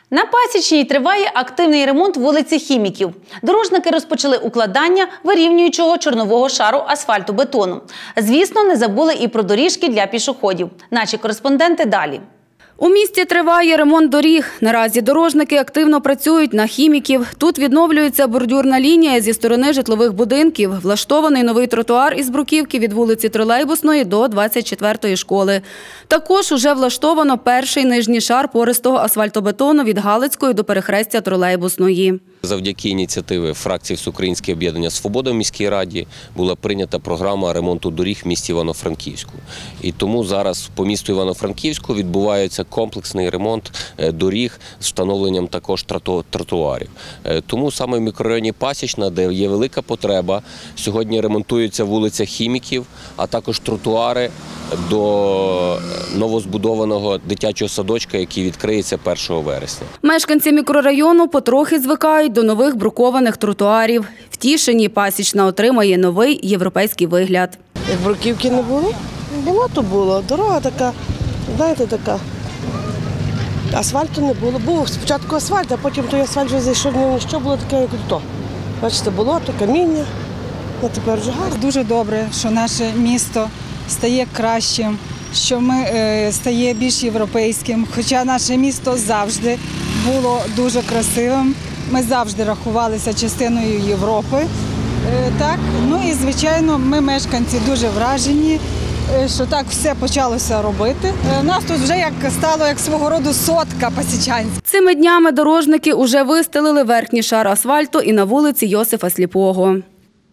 На Пасічній триває активний ремонт вулиці Хіміків. Дорожники розпочали укладання вирівнюючого чорнового шару асфальту-бетону. Звісно, не забули і про доріжки для пішоходів. Наші кореспонденти далі. У місті триває ремонт доріг. Наразі дорожники активно працюють на Хіміків. Тут відновлюється бордюрна лінія зі сторони житлових будинків. Влаштований новий тротуар із бруківки від вулиці Тролейбусної до 24-ї школи. Також уже влаштовано перший нижній шар пористого асфальтобетону від Галицької до перехрестя Тролейбусної. Завдяки ініціативи фракції Всеукраїнське об'єднання «Свобода» в міській раді була прийнята програма ремонту доріг в місті Івано-Франківську. І тому зараз по місту Івано-Франківську відбувається комплексний ремонт доріг з встановленням також тротуарів. Тому саме в мікрорайоні Пасічна, де є велика потреба, сьогодні ремонтується вулиця Хіміків, а також тротуари до новозбудованого дитячого садочка, який відкриється 1 вересня. Мешканці мікрорайону потрохи звикають до нових брукованих тротуарів. Втішені, Пасічна отримає новий європейський вигляд. Як бруківки не було? Болото було, дорога така, знаєте, така. Асфальту не було. Був спочатку асфальт, а потім той асфальт вже зайшов, ніщо було таке, як то. Бачите, болото, каміння, а тепер вже гарно. Дуже добре, що наше місто стає кращим, що ми стає більш європейським, хоча наше місто завжди було дуже красивим. Ми завжди рахувалися частиною Європи. Так, ну і, звичайно, ми, мешканці, дуже вражені, що так все почалося робити. У нас тут вже стало як свого роду сотка пасічанська. Цими днями дорожники уже вистелили верхній шар асфальту і на вулиці Йосифа Сліпого.